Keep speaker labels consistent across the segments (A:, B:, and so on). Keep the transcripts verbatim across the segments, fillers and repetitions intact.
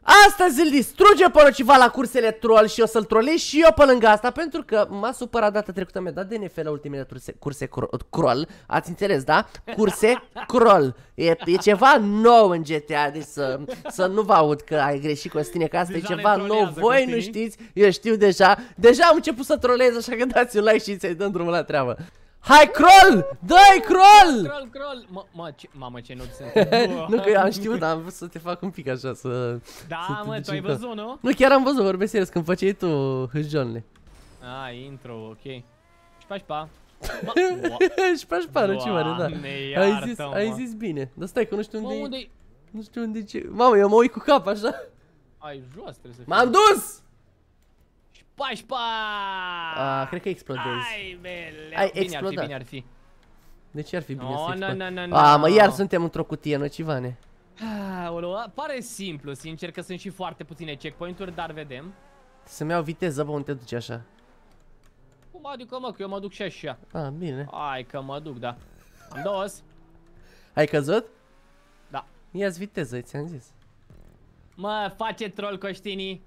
A: Astăzi îl distruge pe ceva la cursele troll și o să-l trolez și eu pe lângă asta, pentru că m-a supărat data trecută, mi-a dat D N F la ultimele curse, curse crawl, ați înțeles, da? Curse crawl. E, e ceva nou în G T A, deci să, să nu vă aud că ai greșit, Costine, că asta deja e ceva nou, voi nu știți, eu știu deja. Deja am început să trolez, așa că dați un like și să-i dăm drumul la treabă. Hai, Croll! Dă-i, Croll!
B: Croll, Croll! Mă, ce, mamă, ce noob sunt.
A: Nu că eu am știut, dar am vrut să te fac un pic așa, să...
B: Da, mă, tu ai văzut, nu?
A: Nu, chiar am văzut, vorbesc serios, când făceai tu hâșjonle.
B: A, intro, ok. Șpa-șpa.
A: Șpa-șpa, nu ce mare, da. Ai zis, ai zis bine. Dar stai că nu știu unde e... Nu știu unde e ce... Mamă, eu mă uit cu cap, așa.
B: Ai jos, trebuie să fii.
A: M-am dus!
B: Șpa-șpa!
A: A, cred că explodezi.
B: Ai, bele.
A: Ai
B: bine
A: explodat.
B: ar fi, bine ar fi.
A: De ce ar fi bine
B: no,
A: să explod?
B: no, no, no,
A: A,
B: no.
A: mă, iar suntem într-o cutie, nocivane.
B: Aoleu, pare simplu, sincer, că sunt și foarte puține checkpoint-uri, dar vedem.
A: Să-mi iau viteză, bă, unde te duci așa?
B: Cum adică, mă, că eu mă duc și așa.
A: A, bine.
B: Hai că mă duc, da. Am dos.
A: Ai căzut?
B: Da.
A: Ia-ți viteză, ți-am zis.
B: Mă, face troll, Coștinii.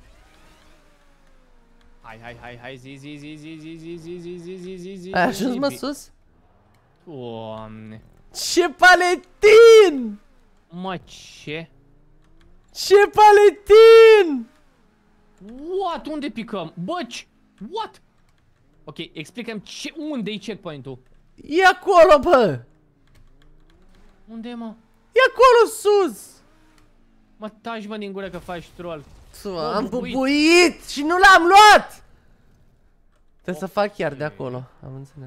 B: Hai, hai, hai, hai, zi, zi, zi, zi, zi, zi, zi, zi, zi, zi, zi, zi.
A: Ai ajuns, mă, sus?
B: Doamne.
A: Ce paletin!
B: Mă, ce?
A: Ce paletin!
B: What? Unde picăm? Băci! What? Ok, explicăm ce, unde e checkpoint-ul.
A: E acolo, bă!
B: Unde e, mă?
A: E acolo sus!
B: Mă, taci, mă, din gură că faci troll.
A: Bă, am bubuit și nu l-am luat! Trebuie să fac chiar de acolo, am înțeles.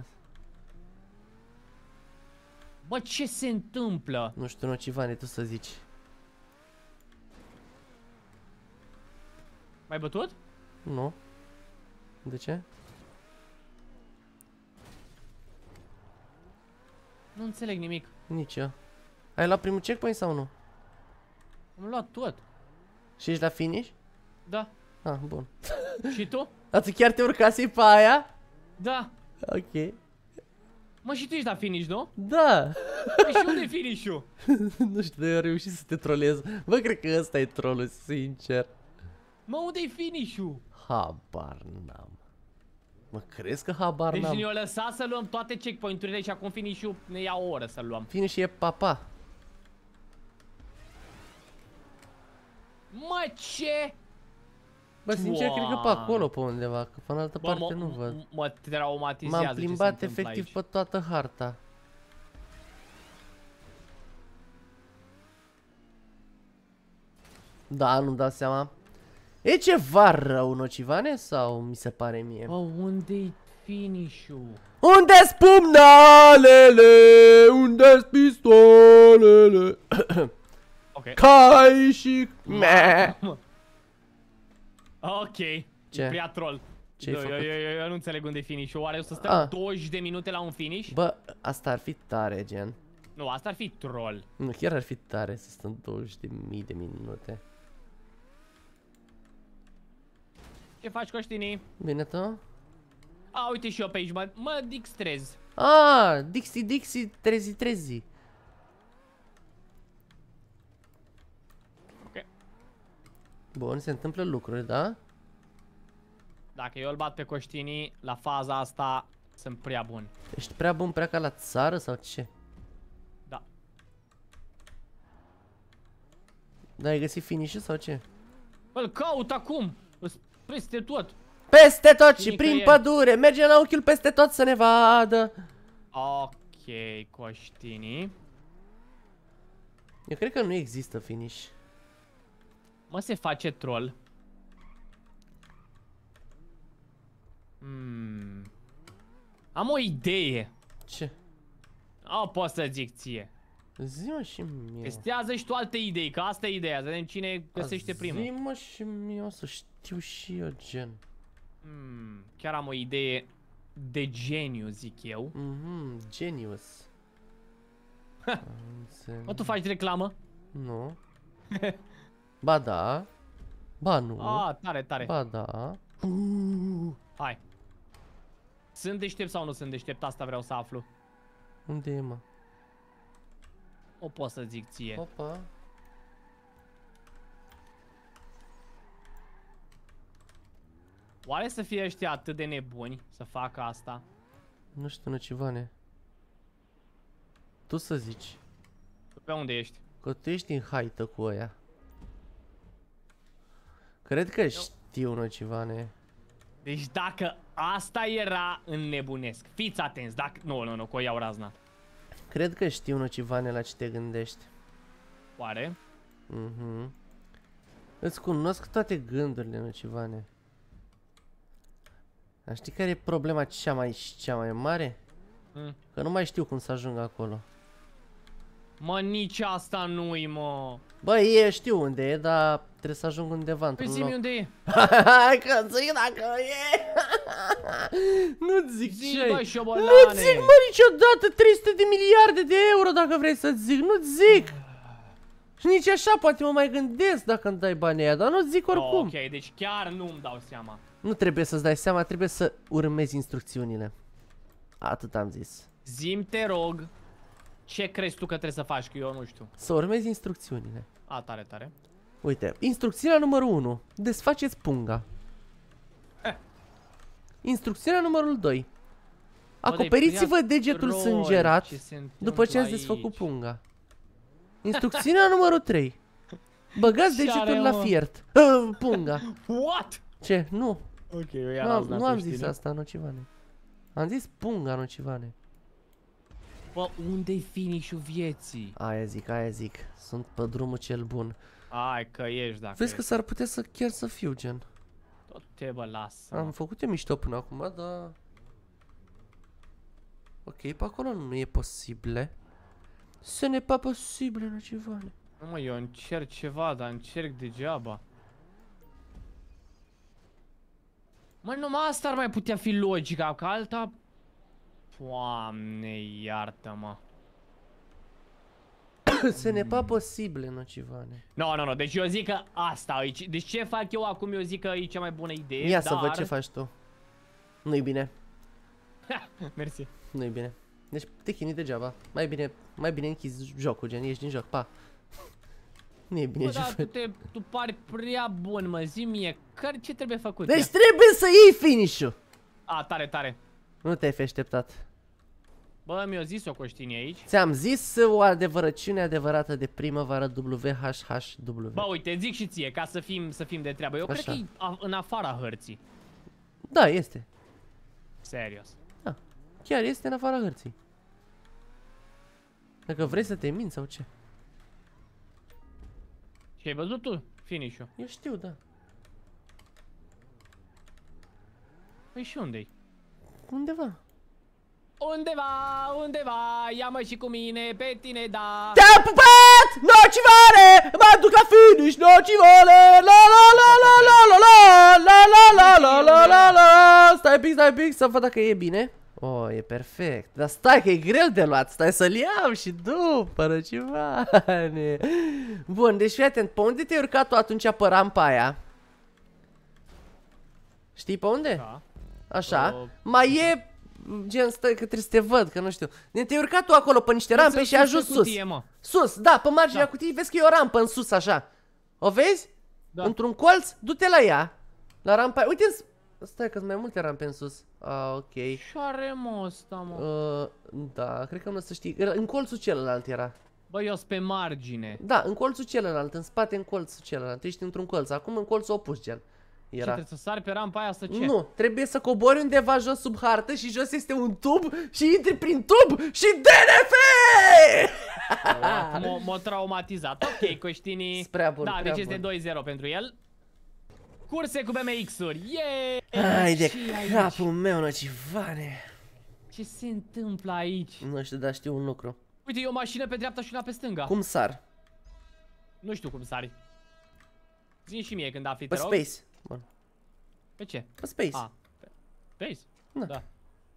B: Bă, ce se întâmplă?
A: Nu știu, nocivane, tu să zici.
B: M-ai bătut?
A: Nu. De ce?
B: Nu înțeleg nimic.
A: Nici eu. Ai luat primul checkpoint sau nu?
B: Am luat tot.
A: Și ești la finish?
B: Da.
A: Ah, bun.
B: Și tu?
A: Dar tu chiar te urcasei pe aia?
B: Da.
A: Ok.
B: Mă, și tu ești la finish, nu?
A: Da.
B: Păi și unde e finish-ul?
A: Nu știu, dar eu am reușit să te trolez. Bă, cred că ăsta e trollul, sincer.
B: Mă, unde e finish-ul?
A: Habar n-am. Mă, crezi că habar
B: Deci
A: n-am?
B: ne-o lăsat să luăm toate checkpoint-urile și acum finish-ul ne ia o oră să-l luăm.
A: Finish e papa.
B: Mă, ce?
A: Bă, sincer, cred că pe acolo, pe undeva, că pe în altă
B: Bă,
A: parte nu văd.
B: Mă traumatizează.
A: M-am plimbat efectiv pe toată harta. Da, nu-mi dau seama. E ceva rău, nocivane, sau mi se pare mie?
B: Bă, unde-i finish-ul?
A: Unde-s pumnalele? Unde-s pistolele?
B: Ok.
A: Cai și... Me.
B: Ok.
A: Ce?
B: E prea troll.
A: Ce-ai
B: eu,
A: făcut?
B: eu, eu, eu nu înțeleg unde e finish-ul. Oare o să stăm
A: Ah.
B: douăzeci de minute la un finish?
A: Bă, asta ar fi tare, gen.
B: Nu, asta ar fi troll.
A: Nu, chiar ar fi tare să stăm douăzeci de mii de minute.
B: Ce faci, Coștinii?
A: Bine, tu?
B: A, uite și eu pe aici, mă, mă dixtrez.
A: Ah, Dixie, Dixie, trezi, trezi.
B: Ok.
A: Bun, se întâmplă lucruri, da?
B: Dacă eu îl bat pe Coștinii, la faza asta sunt prea bun.
A: Ești prea bun, prea ca la țară sau ce?
B: Da.
A: Da, ai găsit finish sau ce?
B: Îl caut acum. Îs peste tot.
A: Peste tot și prin
B: Nicăieri.
A: pădure, merge la unchiul peste tot să ne vadă.
B: Ok, Coștinii.
A: Eu cred că nu există finish.
B: Mă, se face troll. Hmm. Am o idee.
A: Ce?
B: O, pot să zic ție.
A: Zi-mă și mie.
B: Testează și tu alte idei, că asta e ideea. Să vedem cine găsește primul.
A: Zi-mă și mie, o să știu și eu, gen.
B: Hmm. Chiar am o idee de geniu, zic eu.
A: Mhm, genius.
B: Mă, tu faci reclamă?
A: Nu. Ba da. Ba nu.
B: Ah, tare, tare.
A: Ba da.
B: Hai. Sunt deștept sau nu sunt deștept? Asta vreau să aflu.
A: Unde e, mă?
B: O pot să zic ție.
A: Opa.
B: Oare să fie ăștia atât de nebuni să facă asta?
A: Nu știu, Nocivane. Tu să zici.
B: Pe unde ești?
A: Că tu ești în haită cu ăia. Cred că știu, Nocivane.
B: Deci dacă asta era înnebunesc. Fiți atenți, dacă... Nu, nu, nu, că o iau razna.
A: Cred că știu, Nocivane, la ce te gândești.
B: Oare?
A: Mhm. Îți cunosc toate gândurile, Nocivane. Dar știi care e problema cea mai și cea mai mare?
B: Mm.
A: Că nu mai știu cum să ajung acolo.
B: Mă, nici asta nu-i, mă.
A: Bă, e, știu unde e, dar trebuie să ajung undeva
B: Păi
A: într-un
B: zi-mi
A: loc.
B: unde e.
A: Hai că zic dacă e. Nu-ți zic
B: Zi,
A: ce.
B: bă, șobolane.
A: Nu-ți zic, mă, niciodată trei sute de miliarde de euro dacă vrei să-ți zic. Nu-ți zic. Și nici așa poate mă mai gândesc dacă îmi dai banii aia, dar nu-ți zic oricum.
B: Oh, ok, deci chiar nu-mi dau seama.
A: Nu trebuie să-ți dai seama, trebuie să urmezi instrucțiunile. Atât am zis.
B: Zim, te rog, ce crezi tu că trebuie să faci, că eu nu știu.
A: Să urmezi instrucțiunile.
B: A, tare, tare.
A: Uite, instrucțiunea numărul unu. Desfaceți punga.
B: Eh.
A: Instrucțiunea numărul doi.
B: Bă,
A: Acoperiți-vă
B: de-i
A: degetul
B: roi,
A: sângerat
B: ce se
A: după ce ați
B: întâmplă
A: desfăcut
B: aici?
A: punga. Instrucțiunea numărul trei. Băgați
B: Ce
A: degetul
B: are,
A: la
B: mă?
A: fiert. Punga.
B: What?
A: Ce? Nu.
B: Ok, eu
A: Nu am, nu am zis asta, Nocivane. Am zis punga, Nocivane.
B: Bă, unde-i finish-ul vieții?
A: Aia zic, aia zic. Sunt pe drumul cel bun.
B: Hai că ești dacă
A: Vezi că
B: ești.
A: s-ar putea să chiar să fiu, gen.
B: Tot te bă, lasă.
A: Am făcut eu mișto până acum, dar... Ok, pe acolo nu e posibile. Ce n'est pas posibil, Nocivane.
B: Nu mă, eu încerc ceva, dar încerc degeaba. Mă, numai asta ar mai putea fi logica, că alta... Doamne, iartă-mă.
A: Ce n'est pas posibil, Nocivane.
B: Nu, no, nu, no, nu, deci eu zic că asta aici. Deci ce fac eu acum, eu zic că e cea mai bună idee,
A: Ia
B: dar...
A: să văd ce faci tu. Nu-i bine.
B: Mersi.
A: Nu-i bine. Deci te chinui degeaba. Mai bine, mai bine închizi jocul, gen, ieși din joc, pa. Nu e bine
B: Bă,
A: ce
B: dar
A: faci.
B: tu, te, tu pari prea bun, mă, zi mie, care, ce trebuie făcut?
A: Deci
B: Ia.
A: trebuie să iei finish-ul.
B: A, tare, tare.
A: Nu te-ai fi așteptat.
B: Bă, mi-o zis o coștini aici.
A: Ți-am zis o adevărăciune adevărată de primăvară W H H W.
B: Bă, uite, zic și ție, ca să fim, să fim de treabă. Eu
A: Așa.
B: cred că e a- în afara hărții.
A: Da, este.
B: Serios.
A: Da. Chiar este în afara hărții. Dacă vrei să te minți sau ce?
B: Și ai văzut tu finish-ul?
A: Eu știu, da.
B: Păi și unde-i?
A: Undeva.
B: Undeva, undeva, ia-mă și cu mine, pe tine, da.
A: Te-am pupat! Nocivare! Mă duc la finish, Nocivare! La la la la la la la la la la la la la. Stai pic, stai pic, să văd dacă e bine. Oh, e perfect. Dar stai că e greu de luat, stai să-l iau și după, Nocivane. Bun, deci fii atent, pe unde te-ai urcat tu atunci pe rampa aia? Știi pe unde?
B: Da.
A: Așa.
B: Uh,
A: Mai e... Gen, stai că trebuie să te văd, că nu știu. Te-ai urcat tu acolo pe niște rampe și ai ajuns sus.
B: Cutie, mă.
A: Sus, da, pe marginea
B: Da.
A: cutiei vezi că e o rampă în sus, așa. O vezi?
B: Da.
A: Într-un colț, du-te la ea. La rampa aia. Uite, stai că sunt mai multe rampe în sus. Ah, ok.
B: Ce are, mă, ăsta, mă?
A: Uh, da, cred că nu o să știi. Era- În colțul celălalt era.
B: Bă, eu sunt pe margine.
A: Da, în colțul celălalt, în spate în colțul celălalt. Ești într-un colț, acum în colțul opus, gen.
B: Ce,
A: Era.
B: trebuie să sari pe rampa aia să ce?
A: Nu, trebuie să cobori undeva jos sub hartă și jos este un tub și intri prin tub și D N F!
B: M-a- M-a traumatizat. Ok, Coștini.
A: Prea bun,
B: Da,
A: prea
B: deci este
A: bun.
B: doi zero pentru el. Curse cu B M X-uri. Yeah!
A: Hai de
B: Ce aici?
A: capul meu, Nocivane.
B: Ce se întâmplă aici?
A: Nu știu, dar știu un lucru.
B: Uite, e o mașină pe dreapta și una pe stânga.
A: Cum sar?
B: Nu știu cum sari. Zi și mie când afli, te
A: Pe
B: rog.
A: space. Bun.
B: Pe ce?
A: Pe space.
B: A, pe Space?
A: Da.
B: Da.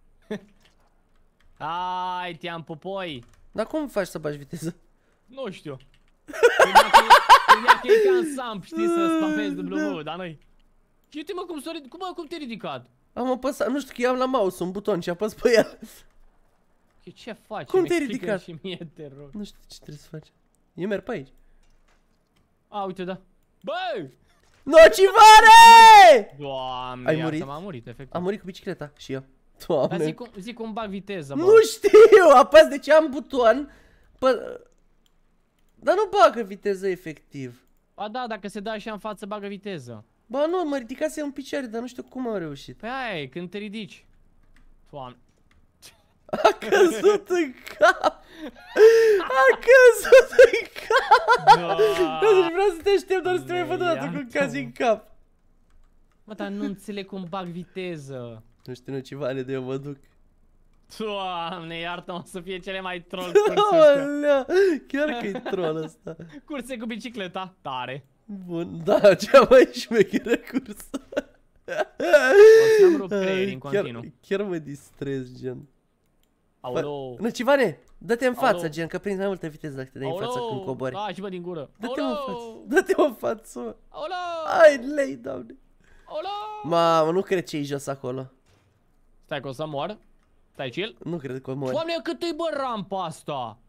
B: Hai, te-am pupoi.
A: Dar cum faci să bagi viteză?
B: Nu știu. Credeam că e- credeam că e ca în Samp, știi, să spamezi W, dar noi. Și uite mă cum, s-a rid- cum, mă, cum te-ai ridicat?
A: Am apăsat, nu știu că eu am la mouse un buton și apăs pe el.
B: Ce, ce faci?
A: Cum
B: Mi
A: te-ai
B: explică
A: ridicat?
B: Și mie, te rog.
A: Nu știu ce trebuie să faci. Eu merg pe aici.
B: A, uite, da. Bă!
A: Nocivane!
B: Doamne,
A: Ai
B: iartă,
A: murit?
B: m-am murit, efectiv.
A: Am murit cu bicicleta și eu.
B: Dar
A: Doamne.
B: zic cum, zic cum bag viteză, bă.
A: Nu știu, apăs de ce am buton. Pă... Dar nu bagă viteză efectiv.
B: Ba da, dacă se dă așa în față, bagă viteză.
A: Ba nu, mă ridicase în picioare, dar nu știu cum am reușit.
B: Pe aia e, când te ridici. Doamne.
A: A căzut în cap! A căzut în cap!
B: Da.
A: Deci vreau să te aștept doar să te mai văd o dată cu cazi în cap.
B: Mă, dar nu înțeleg cum bag viteză.
A: Nu știu, Nocivane, de eu mă duc.
B: Doamne, iartă-mă, să fie cele mai troll curse astea.
A: Olea, chiar că e troll ăsta.
B: Curse cu bicicleta, tare.
A: Bun, da, cea mai șmecheră cursă.
B: O să-mi rup creierii în continuu.
A: Chiar, chiar mă distrez, gen.
B: Aoleu.
A: Nocivane, dă-te în față,
B: Aoleu.
A: gen, că prinzi mai multă viteză dacă te dai în față când cobori.
B: Da, și bă din gură.
A: Dă-te în față, dă-te în față, mă.
B: Aoleu.
A: Ai lei, doamne.
B: Aoleu.
A: Mamă, nu cred ce-i jos acolo.
B: Stai că o să mor. Stai chill.
A: Nu cred că mori.
B: Doamne, cât e bă rampa asta?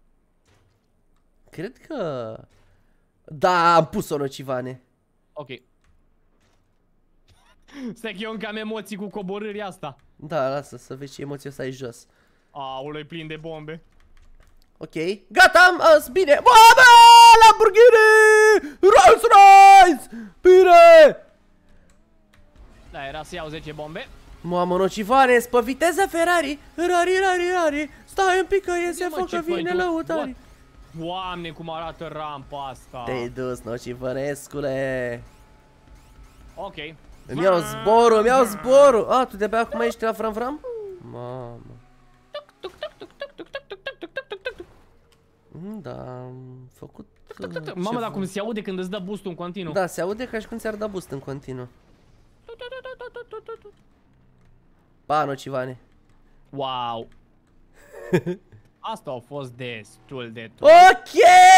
A: Cred că... Da, am pus-o, Nocivane.
B: Ok. Stai că eu încă am emoții cu coborârea asta.
A: Da, lasă să vezi ce emoție o să ai jos.
B: Aoleu, e plin de bombe.
A: Ok, gata, am as, bine. Mamă, Lamborghini! Rolls Royce! Bine!
B: Da, era să iau zece bombe.
A: Mamă, Nocivane, spă viteză Ferrari. Rari, rari, rari. Stai un pic că iese
B: Mă,
A: foc
B: ce
A: că
B: făi
A: vine
B: tu?
A: lăutari.
B: Doamne, cum arată rampa asta.
A: Te-ai dus, Nocivanescule.
B: Ok.
A: Îmi iau zborul, îmi iau zborul. A, tu de-abia acum ești la Fram Fram? Mamă. Da, am făcut uh,
B: Mamă,
A: ceva.
B: dar cum se aude când îți dă boost în continuu.
A: Da, se aude ca și când ți-ar da boost în continuu. Pa, Nocivane.
B: Wow. Asta a fost destul de tot.
A: Ok!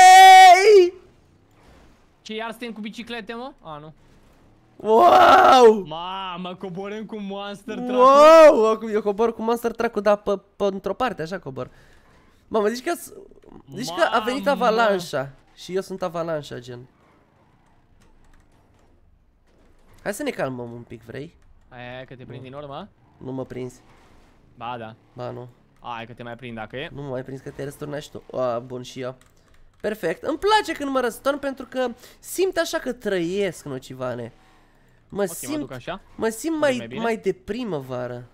B: Ce, iar suntem cu biciclete, mă? A, nu.
A: Wow!
B: Mamă, coborâm cu Monster Truck.
A: Wow! Acum eu cobor cu Monster Truck-ul, dar pe, pe într-o parte, așa cobor. Mamă, zici că, zici că a venit
B: Mamă!
A: avalanșa. Și eu sunt avalanșa, gen. Hai să ne calmăm un pic, vrei?
B: Aia, că te prind din urmă?
A: Nu mă prins.
B: Ba, da.
A: Ba, nu.
B: Hai că te mai prind dacă e.
A: Nu mă mai prins că te-ai răsturnat și tu. A, bun, și eu. Perfect. Îmi place când mă răstorn pentru că simt așa că trăiesc, Nocivane. Mă
B: Ok, mă
A: simt,
B: duc așa.
A: mă simt
B: mai
A: mai,
B: bine?
A: mai de primăvară.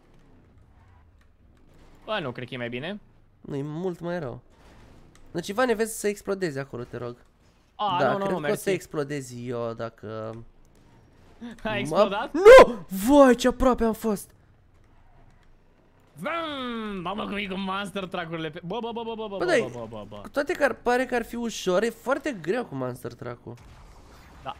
B: Bă, nu cred că e mai bine.
A: Nu, e mult mai rău. Nocivane, vezi să explodezi acolo, te rog.
B: A,
A: Da,
B: nu, nu,
A: cred
B: nu,
A: că o să
B: mersi.
A: explodezi eu dacă...
B: A explodat?
A: Nu! Vai, ce aproape am fost!
B: Vum! Mamă, cum e cu Monster Truck-urile pe... Bă, bă, bă, bă, bă, bă,
A: Bă,
B: bă,
A: dai-
B: bă, bă, bă.
A: Cu toate că ar pare că ar fi ușor, e foarte greu cu Monster Truck-ul.
B: Da.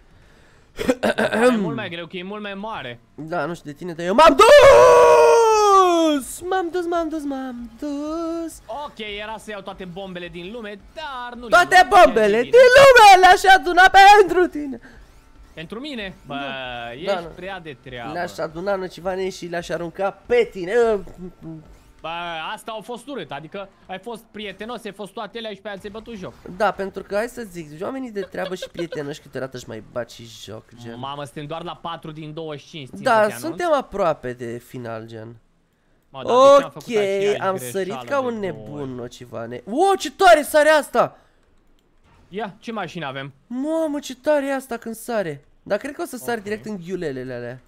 B: E mult mai greu, că e mult mai mare.
A: Da, nu știu de tine, dar eu m-am dus! M-am dus, m-am dus, m-am dus!
B: Ok, era să iau toate bombele din lume, dar nu
A: Toate
B: le-am luat,
A: bombele
B: ceea ce
A: din
B: e bine.
A: lume le-aș aduna pentru tine!
B: Pentru mine? Bă, ești
A: Da, nu.
B: prea de treabă.
A: Le-aș aduna, Nocivane, și le-aș arunca pe tine.
B: Bă, asta a fost urât, adică ai fost prietenos, ai fost toate alea și pe aia ți-ai bătut joc.
A: Da, pentru că, hai să zic, oamenii de treabă și prietenoși câteodată își mai bat și joc, gen.
B: Mamă, suntem doar la patru din douăzeci și cinci, țin să
A: Da,
B: te anunț.
A: suntem aproape de final, gen.
B: Mă, da, de ce am făcut
A: Ok,
B: aceeași
A: am
B: greșeală
A: sărit ca
B: de
A: un
B: două
A: nebun,
B: ori?
A: Nocivane. Wow, ce tare sare asta!
B: Ia, ce mașină avem?
A: Mamă, ce tare e asta când sare. Dar cred că o să sar
B: Ok.
A: direct în ghiulelele alea.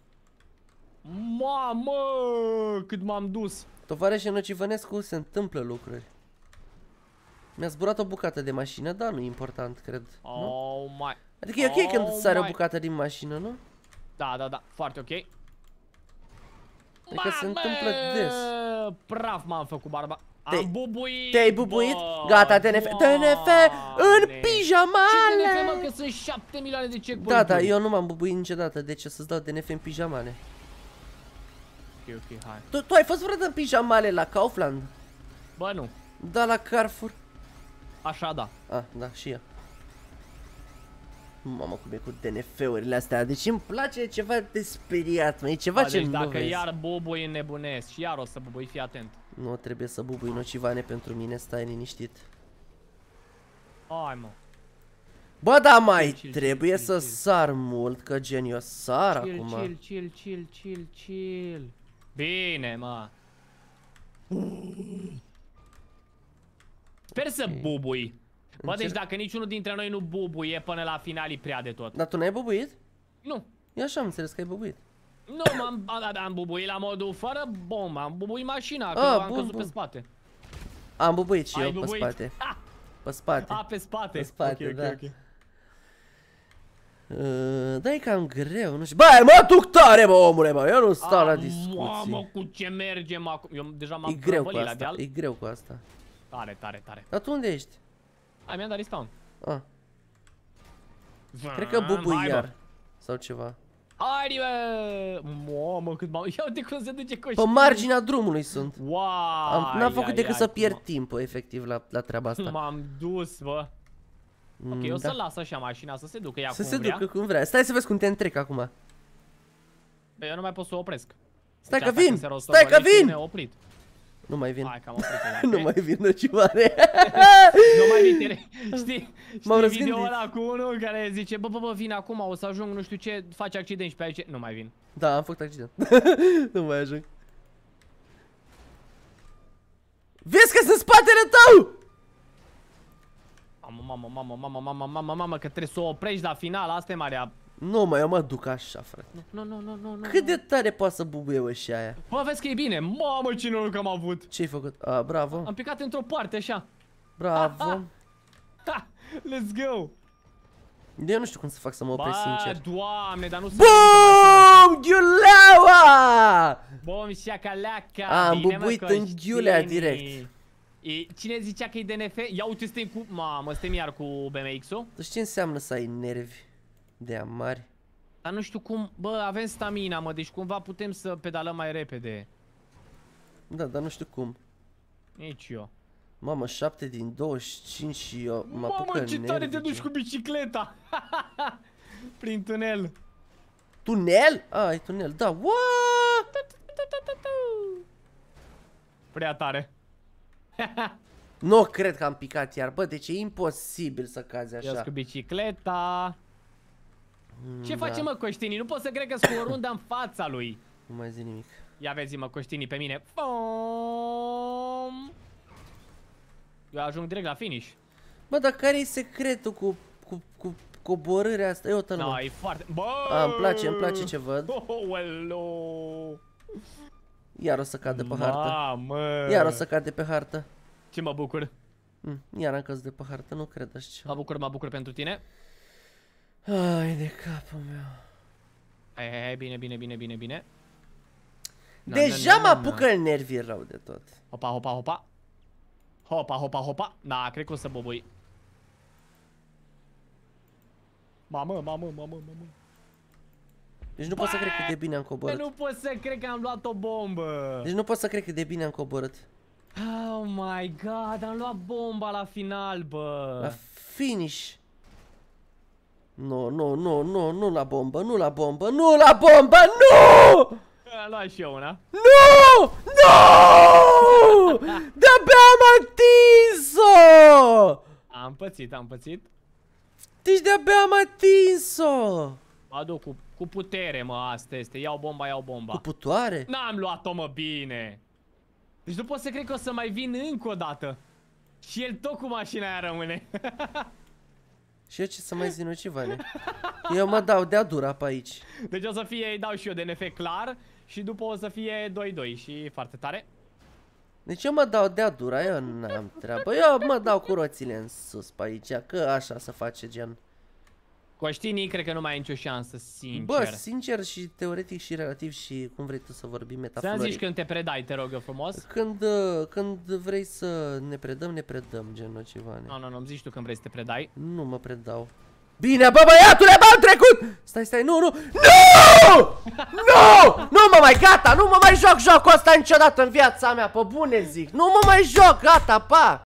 B: Mamă, cât m-am dus.
A: Tovarășe Nocivănescu, se întâmplă lucruri. Mi-a zburat o bucată de mașină, dar nu e important, cred. Nu?
B: Oh my.
A: Adică e ok când
B: Oh
A: sare o
B: my.
A: bucată din mașină, nu?
B: Da, da, da, foarte ok.
A: Adică se întâmplă des.
B: Praf m-am făcut barba.
A: Te-
B: Am bubuit.
A: Te-ai bubuit?
B: Bă,
A: Gata, D N F. D N F în
B: Doamne.
A: pijamale!
B: Ce D N F, mă, că sunt șapte milioane de checkpoint-uri.
A: Da, da, eu nu m-am bubuit niciodată, deci o să-ți dau D N F în pijamale.
B: Ok, ok, hai.
A: Tu, tu ai fost vreodată în pijamale la Kaufland?
B: Bă, nu.
A: Da, la Carrefour?
B: Așa, da.
A: Ah, da, și eu. Mamă, cum e cu D N F-urile astea, deci îmi place ceva de speriat, mă, e ceva
B: Ba,
A: ce
B: deci
A: nu
B: dacă
A: vezi.
B: iar bubui înnebunesc și iar o să bubui, fii atent.
A: Nu trebuie să bubui, Nocivane, pentru mine, stai liniștit.
B: Hai, mă.
A: Bă, da, mai
B: chill,
A: trebuie
B: chill,
A: să
B: chill.
A: sar mult, că gen eu sar
B: Chill,
A: acum.
B: chill, chill, chill, chill, chill. Bine, mă. Sper să bubui. Bă,
A: Încerc-
B: deci dacă niciunul dintre noi nu bubuie până la final e prea de tot.
A: Dar tu n-ai bubuit?
B: Nu.
A: Eu așa am înțeles că ai bubuit.
B: Nu, m-am am, am bubuit la modul fără bombă, am bubuit mașina, că
A: Ah,
B: am
A: bun,
B: căzut
A: bun.
B: pe spate.
A: Am bubuit și
B: Ai
A: eu pe
B: bubuit?
A: spate.
B: Ha!
A: Pe spate.
B: A, pe spate.
A: Pe spate,
B: Ok, ok,
A: da.
B: ok.
A: Uh, da, e cam greu, nu știu. Bă, mă duc tare, bă, omule, bă, eu nu stau la
B: A,
A: discuții.
B: Mamă, cu ce mergem acum. Eu deja
A: E
B: m-am
A: greu cu
B: prăvălit la
A: asta,
B: deal.
A: e greu cu asta.
B: Tare, tare, tare.
A: Dar tu unde ești?
B: Hai, mi-am dat respawn.
A: Ah, cred că bubui
B: Hai, bă.
A: iar. Sau ceva.
B: Hai, bă! Mamă, cât m-am... Ia uite cum se duce coș.
A: Pe marginea drumului sunt.
B: Wow!
A: Am, n-am făcut
B: ai,
A: decât
B: ai,
A: să
B: cum
A: pierd
B: m-
A: timp, efectiv, la, la treaba asta.
B: M-am dus, bă. Ok,
A: Mm,
B: eu
A: da.
B: să las așa mașina să se ducă ea
A: Să
B: cum
A: se
B: vrea.
A: ducă cum vrea. Stai să vezi cum te întrec acum.
B: Bă, eu nu mai pot să o opresc.
A: Stai
B: Deci
A: că
B: asta
A: vin!
B: când se
A: Stai că
B: rostogolește,
A: vin!
B: ne-a oprit.
A: Nu mai vin.
B: Hai că am oprit.
A: Nu mai vin, năcioare.
B: Nu mai vin, tine. Știi,
A: M-am
B: știi
A: răzgândit.
B: video ăla cu unul care zice bă, bă, bă, vin acum, o să ajung, nu știu ce, face accident și pe aici, nu mai vin.
A: Da, am făcut accident. Nu mai ajung. Vezi că sunt în spatele tău!
B: Mamă, mamă, mamă, mamă, mamă, mamă, mamă, că trebuie să o oprești la final, asta e marea.
A: Nu, mai eu mă duc așa, frate.
B: Nu, nu, nu, nu, nu.
A: Cât de tare poate să bubuie ăștia aia?
B: Bă, vezi că e bine, mamă, ce noroc am avut.
A: Ce-ai făcut? A, bravo,
B: Am picat într-o parte, așa.
A: bravo.
B: Ha, let's go.
A: Eu nu știu cum să fac să mă opresc, sincer.
B: Bă, doamne, dar nu se
A: BOOM! Ghiuleaua!
B: Bom, șacaleaca.
A: Am
B: bine, mă,
A: bubuit în
B: Coștini.
A: ghiulea direct.
B: E, cine zicea că e D N F? Ia uite, suntem cu... Mamă, suntem iar cu B M X-ul.
A: Tu știi ce înseamnă să ai nervi de amari?
B: Dar nu știu cum... Bă, avem stamina, mă, deci cumva putem să pedalăm mai repede.
A: Da, dar nu știu cum.
B: Nici eu.
A: Mamă, șapte din douăzeci și cinci și eu mă apucă
B: Mamă, ce tare
A: nervii,
B: te duci
A: ce-
B: cu bicicleta! Prin tunel.
A: Tunel? A, ai tunel, da, what?
B: Prea tare.
A: Nu cred că am picat iar, bă, deci e imposibil să cazi
B: Ia
A: așa.
B: cu bicicleta. Ce
A: da.
B: facem, mă, Coștini? Nu pot să cred că sunt cu o rundă în fața lui.
A: Nu mai zi nimic.
B: Ia vezi, mă, Coștini, pe mine. Fom! Eu ajung direct la finish.
A: Bă, dar care e secretul cu, cu, cu coborârea asta? Eu te
B: No, e foarte... Bă!
A: A, îmi place, îmi place ce văd.
B: Oh, hello.
A: Iar o să cad de pe hartă.
B: Mamă!
A: Iar o să cad de pe hartă.
B: Ce mă bucur.
A: Mm, iar am căzut de pe hartă, nu cred așa ceva.
B: Mă bucur, mă bucur pentru tine.
A: Ai de capul meu.
B: Hai, hai, hai, bine, bine, bine, bine, bine. Na,
A: Deja
B: na,
A: mă
B: na, na,
A: apucă nervii rău de tot.
B: Hopa, hopa, hopa. Hopa, hopa, hopa. Da, cred că o să bobui. Mamă, mamă, mamă, mamă.
A: Deci nu pot să cred cât de bine am
B: Bă,
A: coborât.
B: nu pot să cred că am luat o bombă.
A: Deci nu pot să cred cât de bine am coborât.
B: Oh my god, am luat bomba la final, bă.
A: La finish. Nu, nu, nu, nu, nu la bombă, nu la bombă, nu la bombă, nu!
B: Am luat și eu una.
A: Nu! Nu! De-abia am atins-o!
B: Am pățit, am pățit.
A: Deci de-abia am atins-o!
B: Mă aduc cu, cu putere, mă, asta este. Iau bomba, iau bomba.
A: Cu putoare?
B: N-am luat-o, mă, bine. Deci nu pot să cred că o să mai vin încă o dată. Și el tot cu mașina aia rămâne.
A: Și eu ce să mai zic, nu ce vane? Eu mă dau de-a dura pe aici.
B: Deci o să fie, îi dau și eu D N F clar. Și după o să fie doi doi și foarte tare.
A: Deci eu mă dau de-a dura, eu n-am treabă. Eu mă dau cu roțile în sus pe aici, că așa se face gen.
B: Coștinii cred că nu mai ai nicio șansă, sincer.
A: Bă, sincer și teoretic și relativ și cum vrei tu să vorbim
B: Să-mi
A: metaforic.
B: zici când te predai, te rog eu frumos.
A: Când, uh, când vrei să ne predăm, ne predăm, genul ceva.
B: Nu, nu, nu, îmi zici tu când vrei să te predai.
A: Nu mă predau. Bine, bă, băiatule, m-am trecut! Stai, stai, nu, nu, nu! Nu! Nu mă mai, gata, nu mă mai joc jocul ăsta niciodată în viața mea, pe bune zic. Nu mă mai joc, gata, pa!